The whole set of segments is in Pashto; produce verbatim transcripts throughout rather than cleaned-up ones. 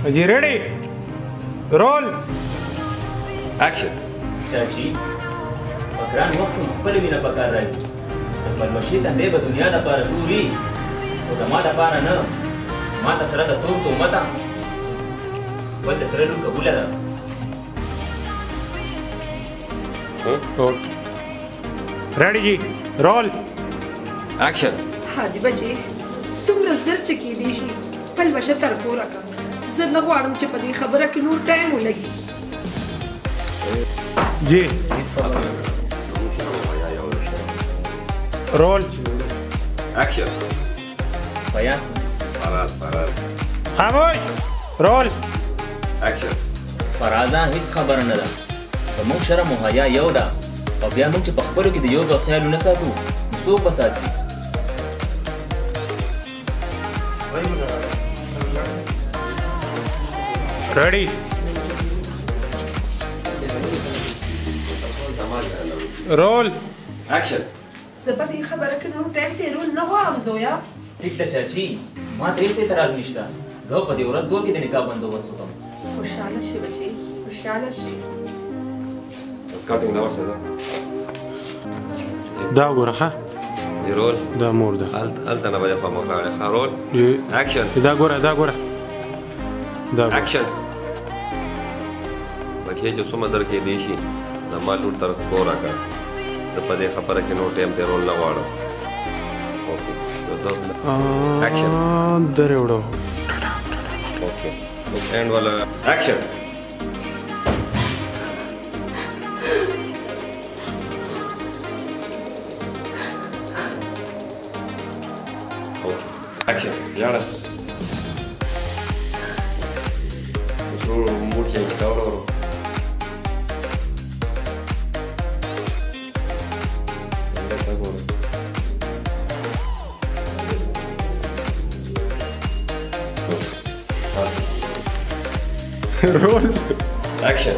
जी ready roll action चाची पकड़ान वक्त मुखबल भी न पकड़ रहे मलमशी तंदे ब दुनिया द पार दूरी ओ जमा द पार न मा तसरा द तोर तो मता वल तरलु कबूल दा रेडी जी रोल एक्शन हादी बजे सुमर زر چکی دی شي بل بشه تر پورا کا زه نه غواړم چې په دې خبره کې نور ټایم ولګي जी रोल एक्शन फयाज फराज फराज खामोश roll action فرازا هیڅ خبر نه ده زموږ شرم او حیا یو ده او بیا موږ چې په خپلو کې د یو بل خیال نه ساتو څوک به ساتي ready roll action زه په دې خبره کې نور ټایم تیرول نه غواړم زویا ټیک ده چاچی ما ترې څه اعتراض نشته زه په دې ورځ دوه کې د نکاح بندوبست وکړم خوشحاله شي بچي خوشحاله شي cutting दावर से دا وګوره ښه رول دا مور ده هل هل انا بجا فما خاله رول جی اكشن دا ګوره دا ګوره دا ګوره. اكشن بچي چې څومره درکې دی شي د مالو تر کورا کا ته په دې خبره کې نو ټیم ته رول نه واړو اوکې اكشن درې وړو اوکې اینڈ والا اكشن اكشن يلا شو مود change का और रोल एक्शन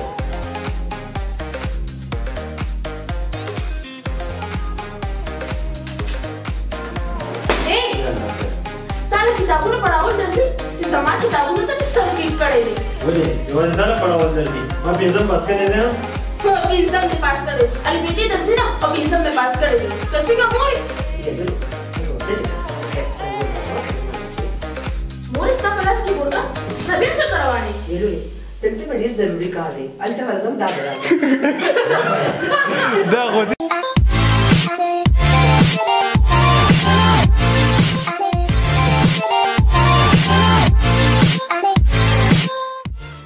किताबों में पढ़ाओ जल्दी कि समाज किताबों में तो नहीं सर कीप करे रे बोले ये वाला ना पढ़ाओ जल्दी आप एग्जाम पास कर लेना तो एग्जाम में पास करे अली बेटी दसी ना अब एग्जाम में पास करे कैसे का मोर मोर इसका क्लास की बोलता सभी अच्छा करवाने ये लो دلته مې ډېر ضروري کار دی هلته ورځم دا به راځم دا خو